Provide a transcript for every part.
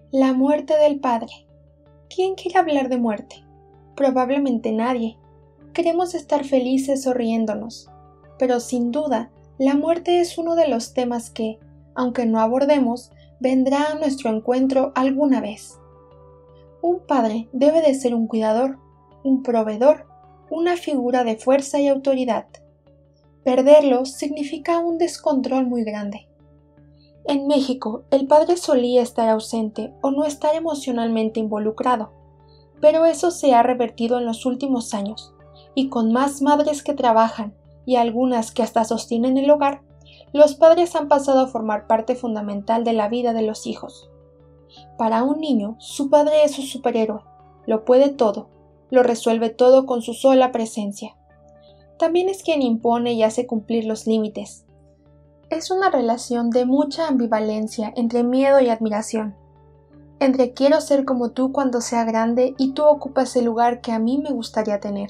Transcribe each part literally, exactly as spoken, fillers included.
La muerte del padre. ¿Quién quiere hablar de muerte? Probablemente nadie. Queremos estar felices o riéndonos. Pero sin duda, la muerte es uno de los temas que, aunque no abordemos, vendrá a nuestro encuentro alguna vez. Un padre debe de ser un cuidador, un proveedor, una figura de fuerza y autoridad. Perderlo significa un descontrol muy grande. En México, el padre solía estar ausente o no estar emocionalmente involucrado, pero eso se ha revertido en los últimos años, y con más madres que trabajan y algunas que hasta sostienen el hogar, los padres han pasado a formar parte fundamental de la vida de los hijos. Para un niño, su padre es su superhéroe, lo puede todo, lo resuelve todo con su sola presencia. También es quien impone y hace cumplir los límites. Es una relación de mucha ambivalencia entre miedo y admiración, entre quiero ser como tú cuando sea grande y tú ocupas el lugar que a mí me gustaría tener.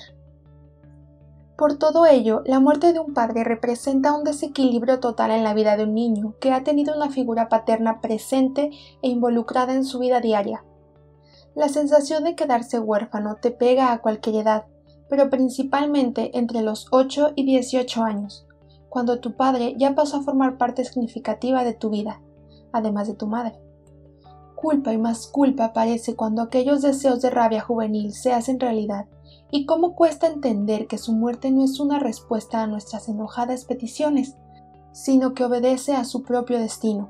Por todo ello, la muerte de un padre representa un desequilibrio total en la vida de un niño que ha tenido una figura paterna presente e involucrada en su vida diaria. La sensación de quedarse huérfano te pega a cualquier edad, pero principalmente entre los ocho y dieciocho años, cuando tu padre ya pasó a formar parte significativa de tu vida, además de tu madre. Culpa y más culpa aparece cuando aquellos deseos de rabia juvenil se hacen realidad, y cómo cuesta entender que su muerte no es una respuesta a nuestras enojadas peticiones, sino que obedece a su propio destino.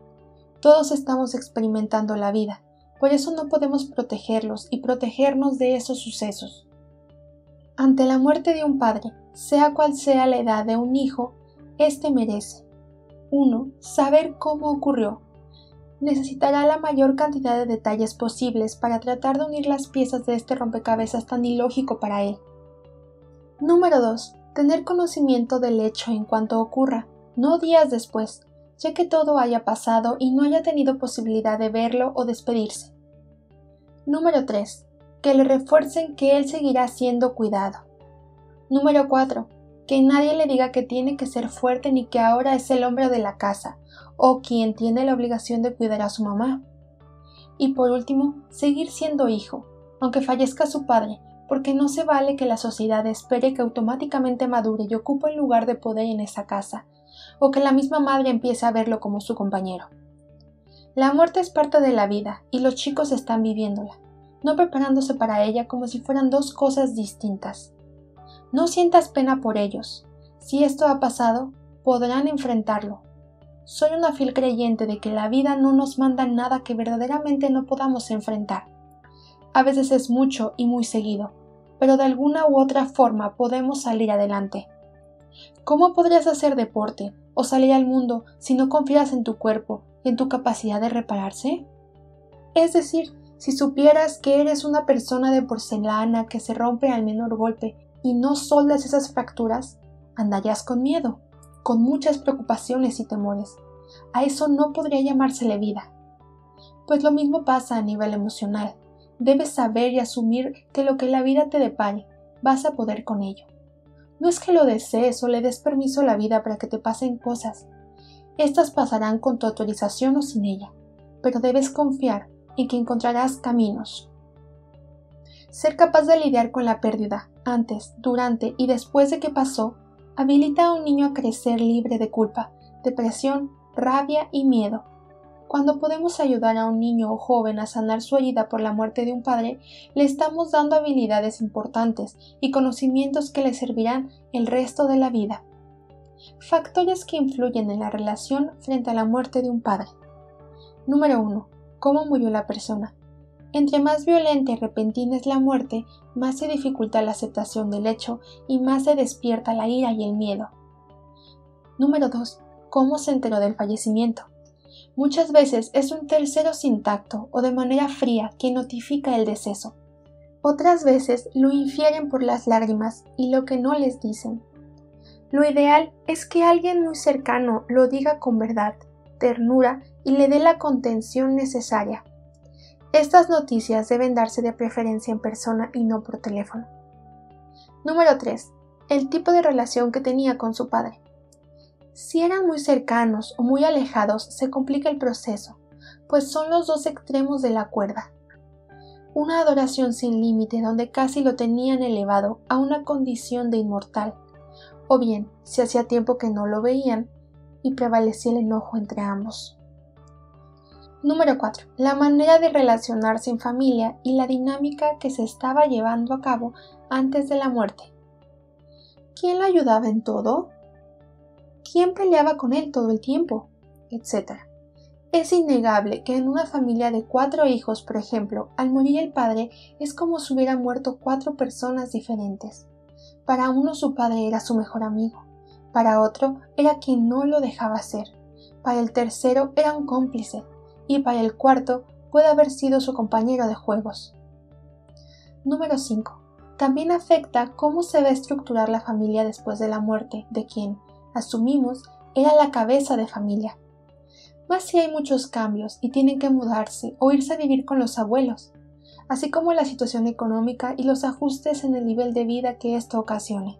Todos estamos experimentando la vida, por eso no podemos protegerlos y protegernos de esos sucesos. Ante la muerte de un padre, sea cual sea la edad de un hijo, éste merece uno Saber cómo ocurrió. Necesitará la mayor cantidad de detalles posibles para tratar de unir las piezas de este rompecabezas tan ilógico para él. Número dos Tener conocimiento del hecho en cuanto ocurra, no días después, ya que todo haya pasado y no haya tenido posibilidad de verlo o despedirse. Número tres Que le refuercen que él seguirá siendo cuidado. Número cuatro Que nadie le diga que tiene que ser fuerte ni que ahora es el hombre de la casa, o quien tiene la obligación de cuidar a su mamá. Y por último, seguir siendo hijo, aunque fallezca su padre, porque no se vale que la sociedad espere que automáticamente madure y ocupe un lugar de poder en esa casa, o que la misma madre empiece a verlo como su compañero. La muerte es parte de la vida, y los chicos están viviéndola, no preparándose para ella como si fueran dos cosas distintas. No sientas pena por ellos. Si esto ha pasado, podrán enfrentarlo. Soy una fiel creyente de que la vida no nos manda nada que verdaderamente no podamos enfrentar. A veces es mucho y muy seguido, pero de alguna u otra forma podemos salir adelante. ¿Cómo podrías hacer deporte o salir al mundo si no confías en tu cuerpo y en tu capacidad de repararse? Es decir, si supieras que eres una persona de porcelana que se rompe al menor golpe y no soldas esas fracturas, andarías con miedo, con muchas preocupaciones y temores. A eso no podría llamársele vida. Pues lo mismo pasa a nivel emocional. Debes saber y asumir que lo que la vida te depare, vas a poder con ello. No es que lo desees o le des permiso a la vida para que te pasen cosas. Estas pasarán con tu autorización o sin ella, pero debes confiar en que encontrarás caminos. Ser capaz de lidiar con la pérdida, antes, durante y después de que pasó, habilita a un niño a crecer libre de culpa, depresión, rabia y miedo. Cuando podemos ayudar a un niño o joven a sanar su herida por la muerte de un padre, le estamos dando habilidades importantes y conocimientos que le servirán el resto de la vida. Factores que influyen en la relación frente a la muerte de un padre. Número uno ¿Cómo murió la persona? Entre más violenta y repentina es la muerte, más se dificulta la aceptación del hecho y más se despierta la ira y el miedo. Número dos ¿Cómo se enteró del fallecimiento? Muchas veces es un tercero sin tacto o de manera fría quien notifica el deceso. Otras veces lo infieren por las lágrimas y lo que no les dicen. Lo ideal es que alguien muy cercano lo diga con verdad, ternura y le dé la contención necesaria. Estas noticias deben darse de preferencia en persona y no por teléfono. Número tres El tipo de relación que tenía con su padre. Si eran muy cercanos o muy alejados, se complica el proceso, pues son los dos extremos de la cuerda. Una adoración sin límite donde casi lo tenían elevado a una condición de inmortal, o bien si hacía tiempo que no lo veían y prevalecía el enojo entre ambos. Número cuatro. La manera de relacionarse en familia y la dinámica que se estaba llevando a cabo antes de la muerte. ¿Quién lo ayudaba en todo? ¿Quién peleaba con él todo el tiempo? Etcétera. Es innegable que en una familia de cuatro hijos, por ejemplo, al morir el padre es como si hubieran muerto cuatro personas diferentes. Para uno su padre era su mejor amigo, para otro era quien no lo dejaba ser, para el tercero era un cómplice y para el cuarto puede haber sido su compañero de juegos. Número cinco. También afecta cómo se va a estructurar la familia después de la muerte de quien, asumimos, era la cabeza de familia. Más si hay muchos cambios y tienen que mudarse o irse a vivir con los abuelos, así como la situación económica y los ajustes en el nivel de vida que esto ocasione.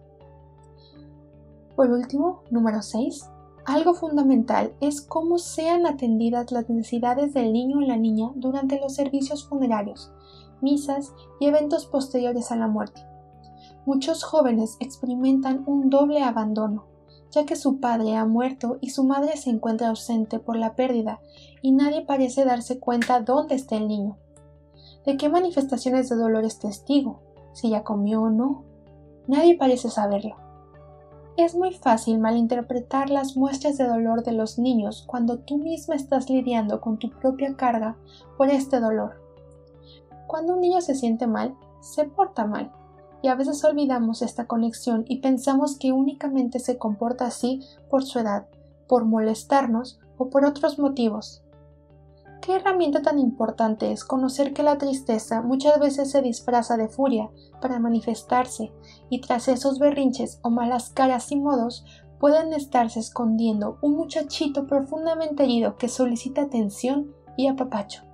Por último, número seis. Algo fundamental es cómo sean atendidas las necesidades del niño o la niña durante los servicios funerarios, misas y eventos posteriores a la muerte. Muchos jóvenes experimentan un doble abandono, ya que su padre ha muerto y su madre se encuentra ausente por la pérdida y nadie parece darse cuenta dónde está el niño. ¿De qué manifestaciones de dolor es testigo? ¿Si ya comió o no? Nadie parece saberlo. Es muy fácil malinterpretar las muestras de dolor de los niños cuando tú misma estás lidiando con tu propia carga por este dolor. Cuando un niño se siente mal, se porta mal, y a veces olvidamos esta conexión y pensamos que únicamente se comporta así por su edad, por molestarnos o por otros motivos. ¿Qué herramienta tan importante es conocer que la tristeza muchas veces se disfraza de furia para manifestarse y tras esos berrinches o malas caras y modos pueden estarse escondiendo un muchachito profundamente herido que solicita atención y apapacho?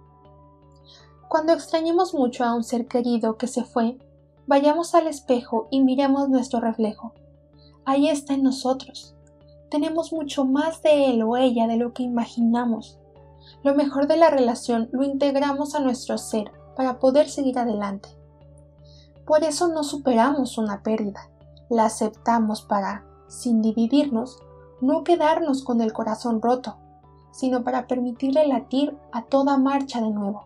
Cuando extrañemos mucho a un ser querido que se fue, vayamos al espejo y miremos nuestro reflejo. Ahí está en nosotros. Tenemos mucho más de él o ella de lo que imaginamos. Lo mejor de la relación lo integramos a nuestro ser para poder seguir adelante. Por eso no superamos una pérdida, la aceptamos para, sin dividirnos, no quedarnos con el corazón roto, sino para permitirle latir a toda marcha de nuevo.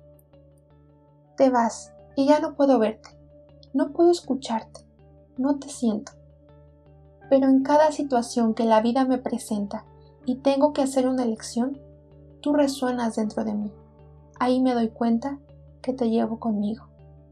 Te vas y ya no puedo verte, no puedo escucharte, no te siento. Pero en cada situación que la vida me presenta y tengo que hacer una elección, tú resuenas dentro de mí. Ahí me doy cuenta que te llevo conmigo.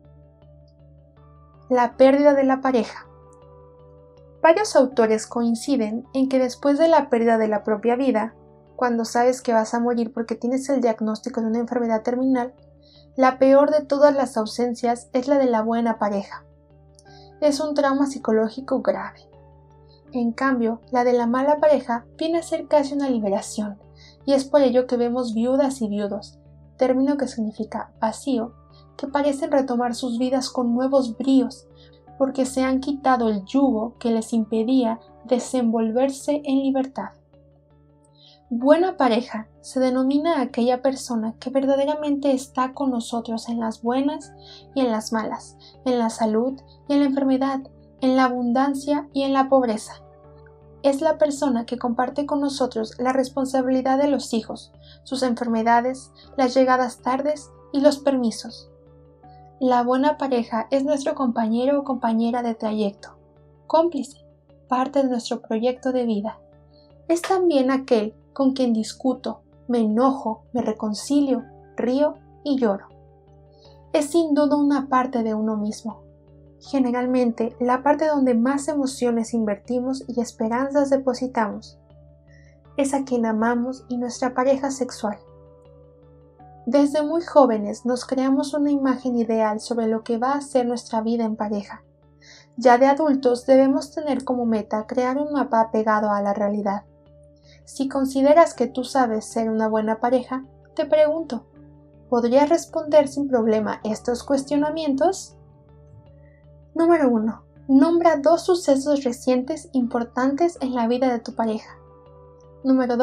La pérdida de la pareja. Varios autores coinciden en que después de la pérdida de la propia vida, cuando sabes que vas a morir porque tienes el diagnóstico de una enfermedad terminal, la peor de todas las ausencias es la de la buena pareja. Es un trauma psicológico grave. En cambio, la de la mala pareja viene a ser casi una liberación, y es por ello que vemos viudas y viudos, término que significa vacío, que parecen retomar sus vidas con nuevos bríos, porque se han quitado el yugo que les impedía desenvolverse en libertad. Buena pareja se denomina a aquella persona que verdaderamente está con nosotros en las buenas y en las malas, en la salud y en la enfermedad, en la abundancia y en la pobreza. Es la persona que comparte con nosotros la responsabilidad de los hijos, sus enfermedades, las llegadas tardes y los permisos. La buena pareja es nuestro compañero o compañera de trayecto, cómplice, parte de nuestro proyecto de vida. Es también aquel con quien discuto, me enojo, me reconcilio, río y lloro. Es sin duda una parte de uno mismo. Generalmente, la parte donde más emociones invertimos y esperanzas depositamos. Es a quien amamos y nuestra pareja sexual. Desde muy jóvenes nos creamos una imagen ideal sobre lo que va a ser nuestra vida en pareja. Ya de adultos debemos tener como meta crear un mapa apegado a la realidad. Si consideras que tú sabes ser una buena pareja, te pregunto, ¿podrías responder sin problema estos cuestionamientos? Número uno. Nombra dos sucesos recientes importantes en la vida de tu pareja. Número dos.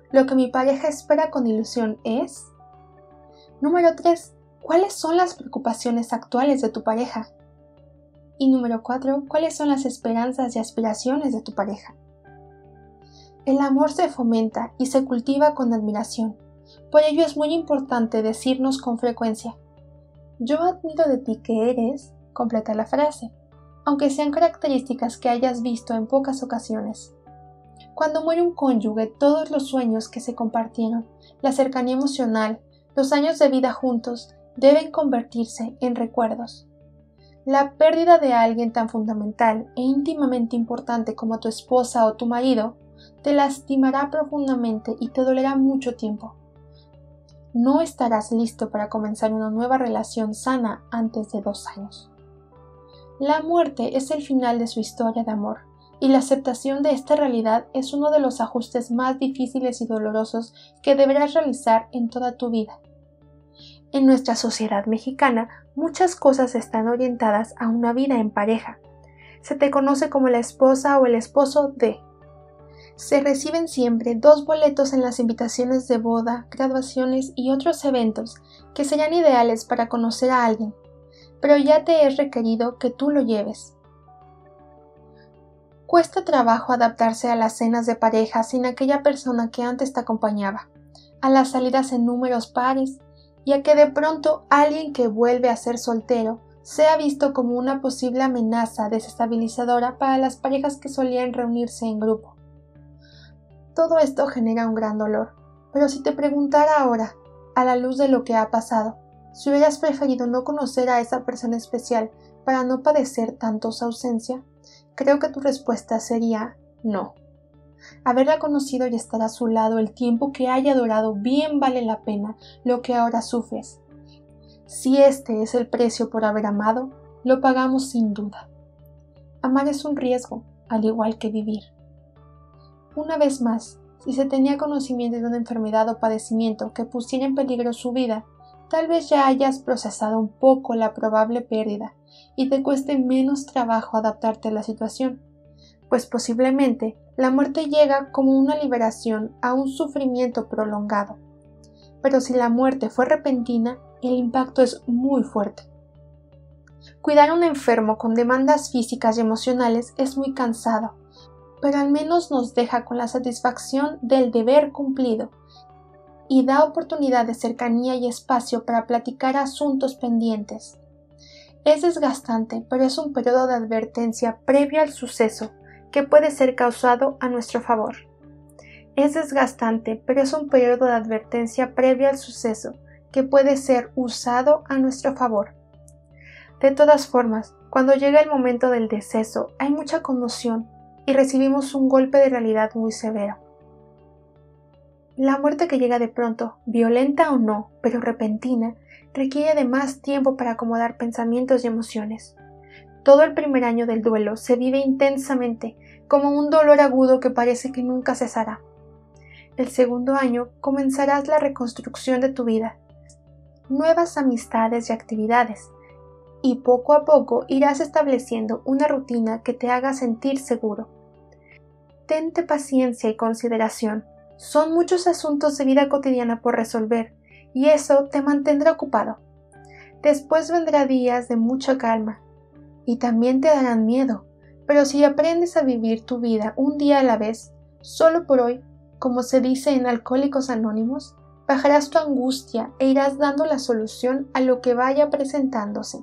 Lo que mi pareja espera con ilusión es... Número tres. ¿Cuáles son las preocupaciones actuales de tu pareja? Y número cuatro. ¿Cuáles son las esperanzas y aspiraciones de tu pareja? El amor se fomenta y se cultiva con admiración. Por ello es muy importante decirnos con frecuencia: yo admiro de ti que eres, completa la frase, aunque sean características que hayas visto en pocas ocasiones. Cuando muere un cónyuge, todos los sueños que se compartieron, la cercanía emocional, los años de vida juntos, deben convertirse en recuerdos. La pérdida de alguien tan fundamental e íntimamente importante como tu esposa o tu marido te lastimará profundamente y te dolerá mucho tiempo. No estarás listo para comenzar una nueva relación sana antes de dos años. La muerte es el final de su historia de amor, y la aceptación de esta realidad es uno de los ajustes más difíciles y dolorosos que deberás realizar en toda tu vida. En nuestra sociedad mexicana, muchas cosas están orientadas a una vida en pareja. Se te conoce como la esposa o el esposo de. Se reciben siempre dos boletos en las invitaciones de boda, graduaciones y otros eventos que serían ideales para conocer a alguien, pero ya te es requerido que tú lo lleves. Cuesta trabajo adaptarse a las cenas de pareja sin aquella persona que antes te acompañaba, a las salidas en números pares, y a que de pronto alguien que vuelve a ser soltero sea visto como una posible amenaza desestabilizadora para las parejas que solían reunirse en grupo. Todo esto genera un gran dolor, pero si te preguntara ahora, a la luz de lo que ha pasado, si hubieras preferido no conocer a esa persona especial para no padecer tanto su ausencia, creo que tu respuesta sería no. Haberla conocido y estar a su lado el tiempo que haya durado bien vale la pena lo que ahora sufres. Si este es el precio por haber amado, lo pagamos sin duda. Amar es un riesgo, al igual que vivir. Una vez más, si se tenía conocimiento de una enfermedad o padecimiento que pusiera en peligro su vida, tal vez ya hayas procesado un poco la probable pérdida y te cueste menos trabajo adaptarte a la situación, pues posiblemente la muerte llega como una liberación a un sufrimiento prolongado. Pero si la muerte fue repentina, el impacto es muy fuerte. Cuidar a un enfermo con demandas físicas y emocionales es muy cansado, pero al menos nos deja con la satisfacción del deber cumplido y da oportunidad de cercanía y espacio para platicar asuntos pendientes. Es desgastante, pero es un periodo de advertencia previo al suceso que puede ser causado a nuestro favor. Es desgastante, pero es un periodo de advertencia previo al suceso que puede ser usado a nuestro favor. De todas formas, cuando llega el momento del deceso, hay mucha conmoción y recibimos un golpe de realidad muy severo. La muerte que llega de pronto, violenta o no, pero repentina, requiere de más tiempo para acomodar pensamientos y emociones. Todo el primer año del duelo se vive intensamente, como un dolor agudo que parece que nunca cesará. El segundo año comenzarás la reconstrucción de tu vida, nuevas amistades y actividades, y poco a poco irás estableciendo una rutina que te haga sentir seguro. Tente paciencia y consideración. Son muchos asuntos de vida cotidiana por resolver, y eso te mantendrá ocupado. Después vendrá días de mucha calma, y también te darán miedo, pero si aprendes a vivir tu vida un día a la vez, solo por hoy, como se dice en Alcohólicos Anónimos, bajarás tu angustia e irás dando la solución a lo que vaya presentándose.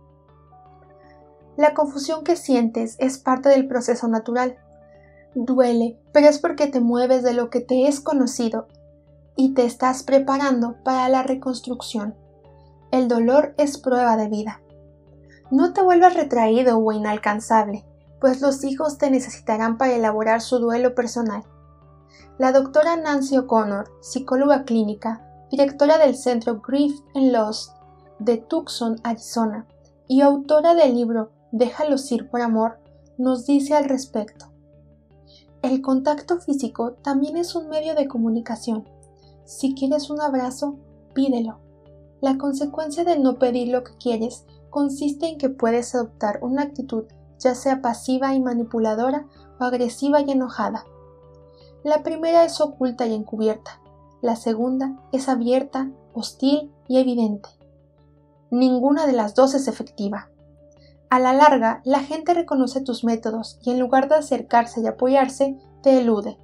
La confusión que sientes es parte del proceso natural. Duele, pero es porque te mueves de lo que te es conocido y te estás preparando para la reconstrucción. El dolor es prueba de vida. No te vuelvas retraído o inalcanzable, pues los hijos te necesitarán para elaborar su duelo personal. La doctora Nancy O'Connor, psicóloga clínica, directora del centro Grief and Loss de Tucson, Arizona, y autora del libro Déjalos ir por amor, nos dice al respecto. El contacto físico también es un medio de comunicación. Si quieres un abrazo, pídelo. La consecuencia de no pedir lo que quieres consiste en que puedes adoptar una actitud ya sea pasiva y manipuladora o agresiva y enojada. La primera es oculta y encubierta. La segunda es abierta, hostil y evidente. Ninguna de las dos es efectiva. A la larga, la gente reconoce tus métodos y en lugar de acercarse y apoyarse, te elude.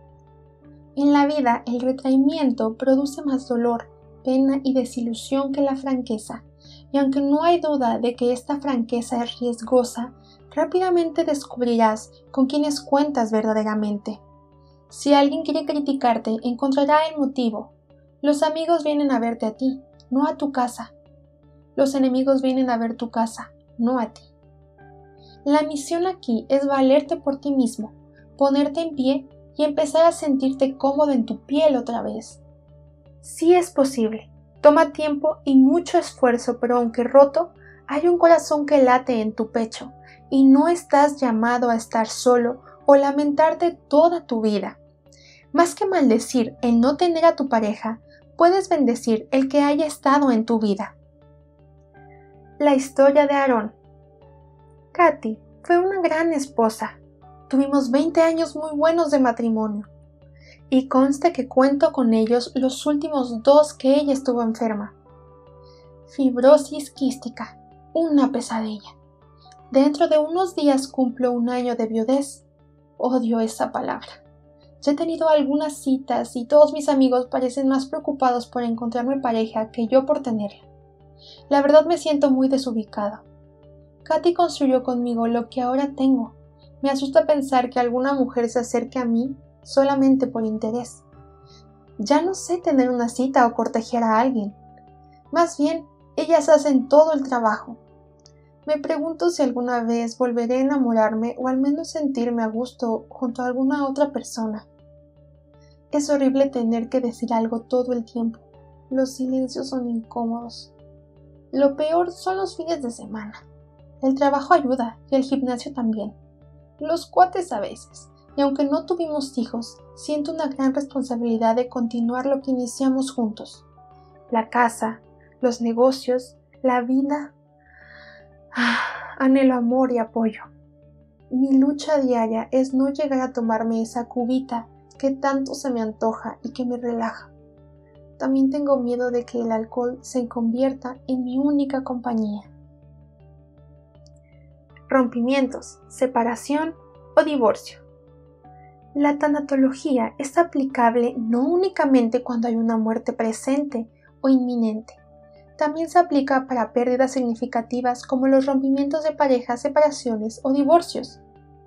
En la vida, el retraimiento produce más dolor, pena y desilusión que la franqueza, y aunque no hay duda de que esta franqueza es riesgosa, rápidamente descubrirás con quiénes cuentas verdaderamente. Si alguien quiere criticarte, encontrará el motivo. Los amigos vienen a verte a ti, no a tu casa. Los enemigos vienen a ver tu casa, no a ti. La misión aquí es valerte por ti mismo, ponerte en pie y empezar a sentirte cómodo en tu piel otra vez. Sí es posible, toma tiempo y mucho esfuerzo, pero aunque roto, hay un corazón que late en tu pecho y no estás llamado a estar solo o lamentarte toda tu vida. Más que maldecir el no tener a tu pareja, puedes bendecir el que haya estado en tu vida. La historia de Aarón. Katy fue una gran esposa. Tuvimos veinte años muy buenos de matrimonio. Y consta que cuento con ellos los últimos dos que ella estuvo enferma. Fibrosis quística, una pesadilla. Dentro de unos días cumplo un año de viudez. Odio esa palabra. Ya he tenido algunas citas y todos mis amigos parecen más preocupados por encontrarme pareja que yo por tenerla. La verdad me siento muy desubicado. Katy construyó conmigo lo que ahora tengo. Me asusta pensar que alguna mujer se acerque a mí solamente por interés. Ya no sé tener una cita o cortejar a alguien. Más bien, ellas hacen todo el trabajo. Me pregunto si alguna vez volveré a enamorarme o al menos sentirme a gusto junto a alguna otra persona. Es horrible tener que decir algo todo el tiempo. Los silencios son incómodos. Lo peor son los fines de semana. El trabajo ayuda y el gimnasio también. Los cuates a veces. Y aunque no tuvimos hijos, siento una gran responsabilidad de continuar lo que iniciamos juntos. La casa, los negocios, la vida. Ah, anhelo amor y apoyo. Mi lucha diaria es no llegar a tomarme esa cubita que tanto se me antoja y que me relaja. También tengo miedo de que el alcohol se convierta en mi única compañía. Rompimientos, separación o divorcio. La tanatología es aplicable no únicamente cuando hay una muerte presente o inminente. También se aplica para pérdidas significativas como los rompimientos de pareja, separaciones o divorcios.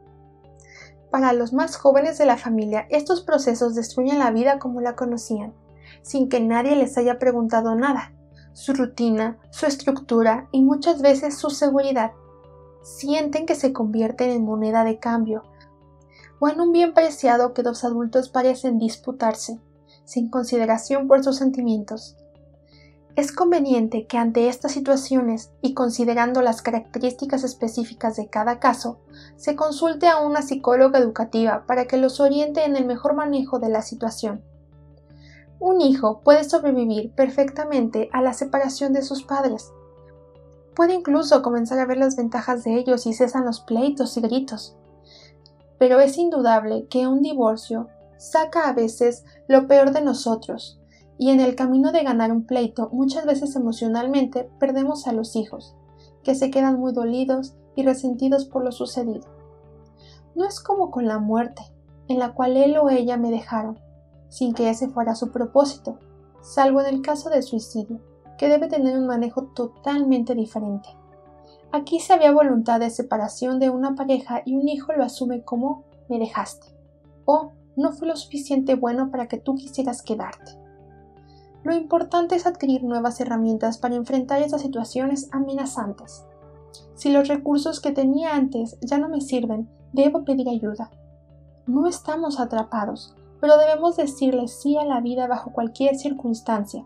Para los más jóvenes de la familia, estos procesos destruyen la vida como la conocían, sin que nadie les haya preguntado nada, su rutina, su estructura y muchas veces su seguridad. Sienten que se convierten en moneda de cambio o en un bien preciado que dos adultos parecen disputarse, sin consideración por sus sentimientos. Es conveniente que ante estas situaciones y considerando las características específicas de cada caso, se consulte a una psicóloga educativa para que los oriente en el mejor manejo de la situación. Un hijo puede sobrevivir perfectamente a la separación de sus padres. Puede incluso comenzar a ver las ventajas de ellos y cesan los pleitos y gritos. Pero es indudable que un divorcio saca a veces lo peor de nosotros, y en el camino de ganar un pleito muchas veces emocionalmente perdemos a los hijos, que se quedan muy dolidos y resentidos por lo sucedido. No es como con la muerte, en la cual él o ella me dejaron, sin que ese fuera su propósito, salvo en el caso del suicidio, que debe tener un manejo totalmente diferente. Aquí se había voluntad de separación de una pareja y un hijo lo asume como me dejaste, o no fue lo suficiente bueno para que tú quisieras quedarte. Lo importante es adquirir nuevas herramientas para enfrentar esas situaciones amenazantes. Si los recursos que tenía antes ya no me sirven, debo pedir ayuda. No estamos atrapados, pero debemos decirle sí a la vida bajo cualquier circunstancia.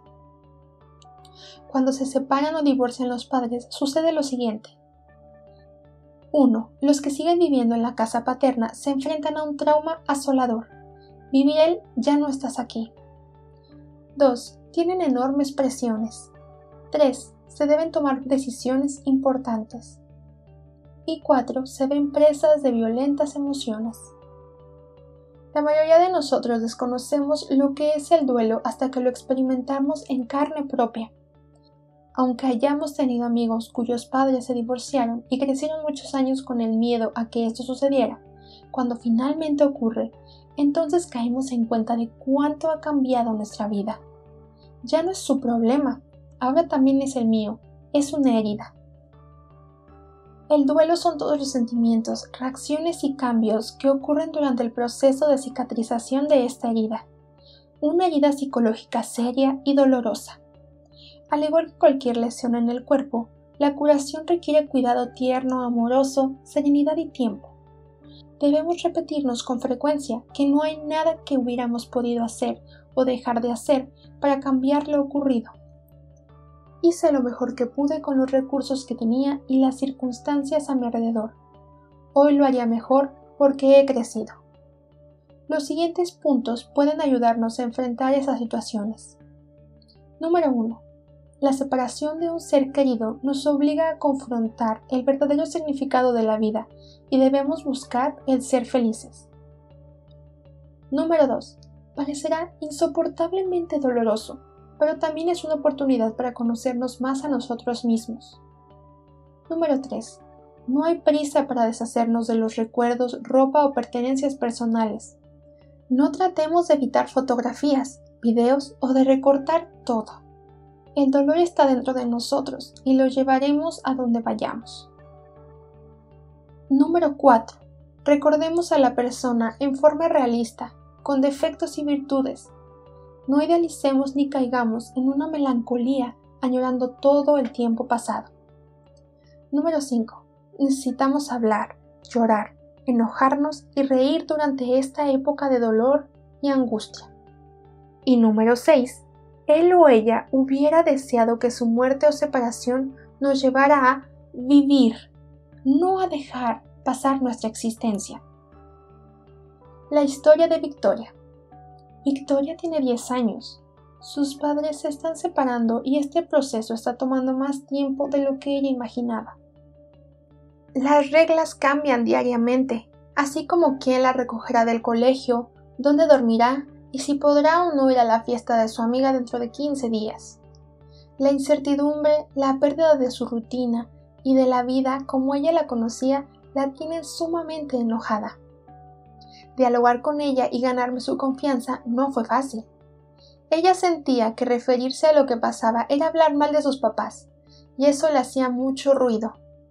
Cuando se separan o divorcian los padres, sucede lo siguiente. uno. Los que siguen viviendo en la casa paterna se enfrentan a un trauma asolador. Viviel, ya no estás aquí. dos. Tienen enormes presiones. tres. Se deben tomar decisiones importantes. Y cuatro. Se ven presas de violentas emociones. La mayoría de nosotros desconocemos lo que es el duelo hasta que lo experimentamos en carne propia. Aunque hayamos tenido amigos cuyos padres se divorciaron y crecieron muchos años con el miedo a que esto sucediera, cuando finalmente ocurre, entonces caemos en cuenta de cuánto ha cambiado nuestra vida. Ya no es su problema, ahora también es el mío, es una herida. El duelo son todos los sentimientos, reacciones y cambios que ocurren durante el proceso de cicatrización de esta herida. Una herida psicológica seria y dolorosa. Al igual que cualquier lesión en el cuerpo, la curación requiere cuidado tierno, amoroso, serenidad y tiempo. Debemos repetirnos con frecuencia que no hay nada que hubiéramos podido hacer o dejar de hacer para cambiar lo ocurrido. Hice lo mejor que pude con los recursos que tenía y las circunstancias a mi alrededor. Hoy lo haría mejor porque he crecido. Los siguientes puntos pueden ayudarnos a enfrentar esas situaciones. Número uno. La separación de un ser querido nos obliga a confrontar el verdadero significado de la vida y debemos buscar el ser felices. Número dos. Parecerá insoportablemente doloroso, pero también es una oportunidad para conocernos más a nosotros mismos. Número tres. No hay prisa para deshacernos de los recuerdos, ropa o pertenencias personales. No tratemos de evitar fotografías, videos o de recortar todo. El dolor está dentro de nosotros y lo llevaremos a donde vayamos. Número cuatro. Recordemos a la persona en forma realista, con defectos y virtudes. No idealicemos ni caigamos en una melancolía añorando todo el tiempo pasado. Número cinco. Necesitamos hablar, llorar, enojarnos y reír durante esta época de dolor y angustia. Y número seis. Él o ella hubiera deseado que su muerte o separación nos llevara a vivir, no a dejar pasar nuestra existencia. La historia de Victoria. Victoria tiene diez años. Sus padres se están separando y este proceso está tomando más tiempo de lo que ella imaginaba. Las reglas cambian diariamente, así como quién la recogerá del colegio, dónde dormirá y si podrá o no ir a la fiesta de su amiga dentro de quince días. La incertidumbre, la pérdida de su rutina y de la vida como ella la conocía la tienen sumamente enojada. Dialogar con ella y ganarme su confianza no fue fácil. Ella sentía que referirse a lo que pasaba era hablar mal de sus papás, y eso le hacía mucho ruido.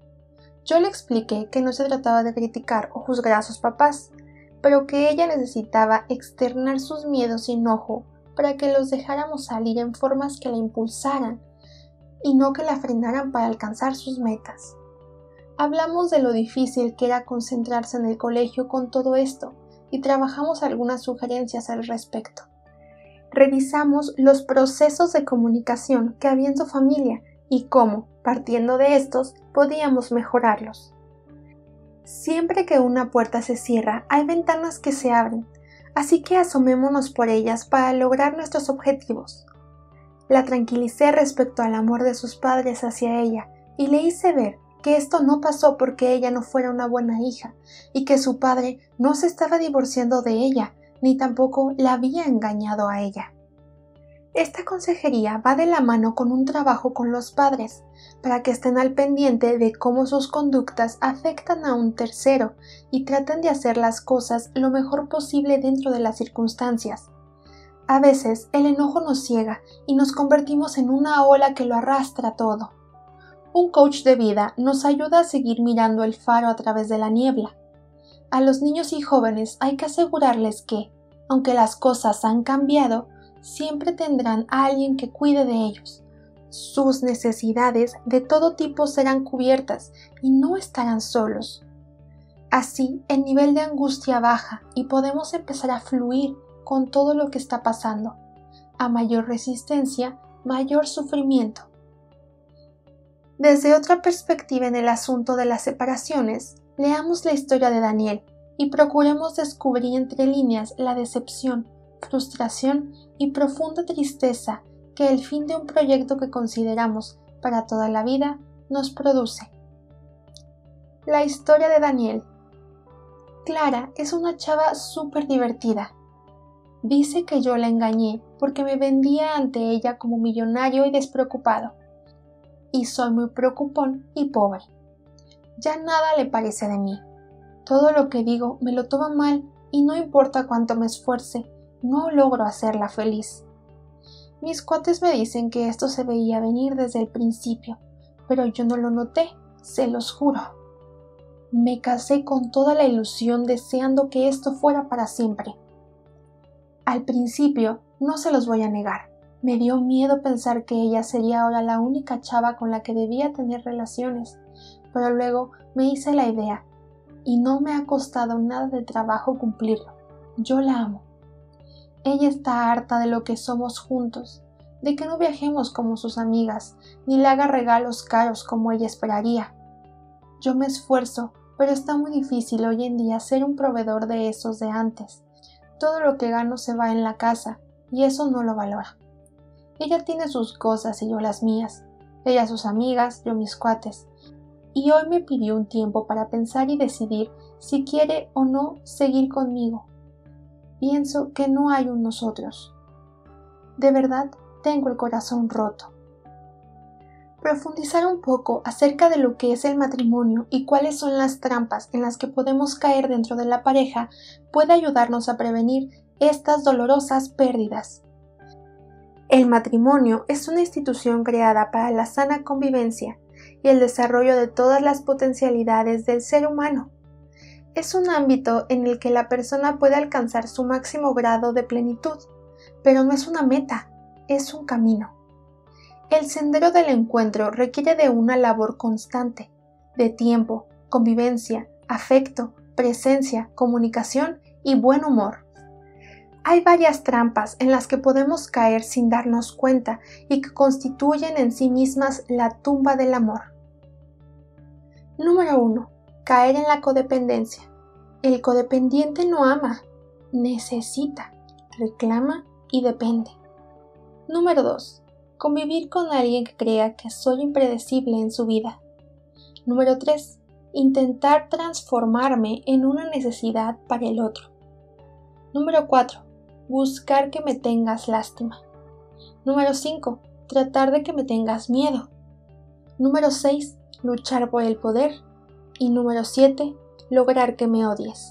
Yo le expliqué que no se trataba de criticar o juzgar a sus papás, pero que ella necesitaba externar sus miedos y enojo para que los dejáramos salir en formas que la impulsaran y no que la frenaran para alcanzar sus metas. Hablamos de lo difícil que era concentrarse en el colegio con todo esto y trabajamos algunas sugerencias al respecto. Revisamos los procesos de comunicación que había en su familia y cómo, partiendo de estos, podíamos mejorarlos. Siempre que una puerta se cierra, hay ventanas que se abren, así que asomémonos por ellas para lograr nuestros objetivos. La tranquilicé respecto al amor de sus padres hacia ella y le hice ver que esto no pasó porque ella no fuera una buena hija y que su padre no se estaba divorciando de ella, ni tampoco la había engañado a ella. Esta consejería va de la mano con un trabajo con los padres, para que estén al pendiente de cómo sus conductas afectan a un tercero y traten de hacer las cosas lo mejor posible dentro de las circunstancias. A veces el enojo nos ciega y nos convertimos en una ola que lo arrastra todo. Un coach de vida nos ayuda a seguir mirando el faro a través de la niebla. A los niños y jóvenes hay que asegurarles que, aunque las cosas han cambiado, siempre tendrán a alguien que cuide de ellos. Sus necesidades de todo tipo serán cubiertas y no estarán solos. Así, el nivel de angustia baja y podemos empezar a fluir con todo lo que está pasando. A mayor resistencia, mayor sufrimiento. Desde otra perspectiva en el asunto de las separaciones, leamos la historia de Daniel y procuremos descubrir entre líneas la decepción, frustración y profunda tristeza que el fin de un proyecto que consideramos para toda la vida nos produce. La historia de Daniel. Clara es una chava súper divertida. Dice que yo la engañé porque me vendía ante ella como millonario y despreocupado. Y soy muy preocupón y pobre. Ya nada le parece de mí. Todo lo que digo me lo toma mal y no importa cuánto me esfuerce, no logro hacerla feliz. Mis cuates me dicen que esto se veía venir desde el principio, pero yo no lo noté, se los juro. Me casé con toda la ilusión deseando que esto fuera para siempre. Al principio, no se los voy a negar, me dio miedo pensar que ella sería ahora la única chava con la que debía tener relaciones, pero luego me hice la idea, y no me ha costado nada de trabajo cumplirlo. Yo la amo. Ella está harta de lo que somos juntos, de que no viajemos como sus amigas, ni le haga regalos caros como ella esperaría. Yo me esfuerzo, pero está muy difícil hoy en día ser un proveedor de esos de antes. Todo lo que gano se va en la casa, y eso no lo valora. Ella tiene sus cosas y yo las mías. Ella sus amigas, yo mis cuates. Y hoy me pidió un tiempo para pensar y decidir si quiere o no seguir conmigo. Pienso que no hay un nosotros. De verdad, tengo el corazón roto. Profundizar un poco acerca de lo que es el matrimonio y cuáles son las trampas en las que podemos caer dentro de la pareja puede ayudarnos a prevenir estas dolorosas pérdidas. El matrimonio es una institución creada para la sana convivencia y el desarrollo de todas las potencialidades del ser humano. Es un ámbito en el que la persona puede alcanzar su máximo grado de plenitud, pero no es una meta, es un camino. El sendero del encuentro requiere de una labor constante, de tiempo, convivencia, afecto, presencia, comunicación y buen humor. Hay varias trampas en las que podemos caer sin darnos cuenta y que constituyen en sí mismas la tumba del amor. Número uno. Caer en la codependencia. El codependiente no ama, necesita, reclama y depende. Número dos. Convivir con alguien que crea que soy impredecible en su vida. Número tres. Intentar transformarme en una necesidad para el otro. Número cuatro. Buscar que me tengas lástima. Número cinco. Tratar de que me tengas miedo. Número seis. Luchar por el poder. Y número siete. Lograr que me odies.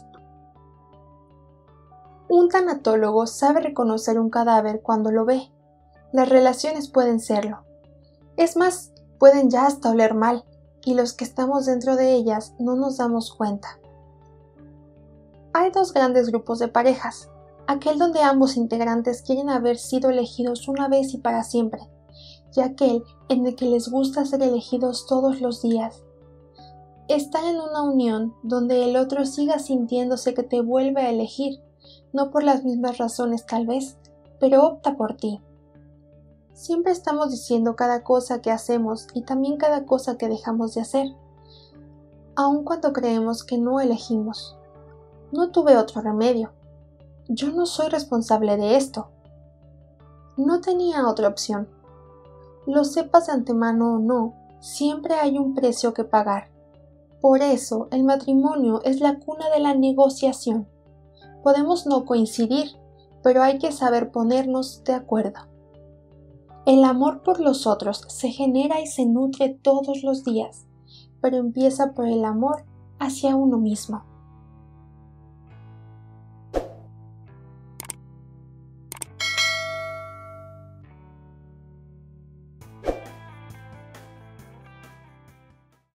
Un tanatólogo sabe reconocer un cadáver cuando lo ve. Las relaciones pueden serlo. Es más, pueden ya hasta oler mal, y los que estamos dentro de ellas no nos damos cuenta. Hay dos grandes grupos de parejas, aquel donde ambos integrantes quieren haber sido elegidos una vez y para siempre, y aquel en el que les gusta ser elegidos todos los días. Estar en una unión donde el otro siga sintiéndose que te vuelve a elegir, no por las mismas razones tal vez, pero opta por ti. Siempre estamos diciendo cada cosa que hacemos y también cada cosa que dejamos de hacer, aun cuando creemos que no elegimos. No tuve otro remedio. Yo no soy responsable de esto. No tenía otra opción. Lo sepas de antemano o no, siempre hay un precio que pagar. Por eso, el matrimonio es la cuna de la negociación. Podemos no coincidir, pero hay que saber ponernos de acuerdo. El amor por los otros se genera y se nutre todos los días, pero empieza por el amor hacia uno mismo.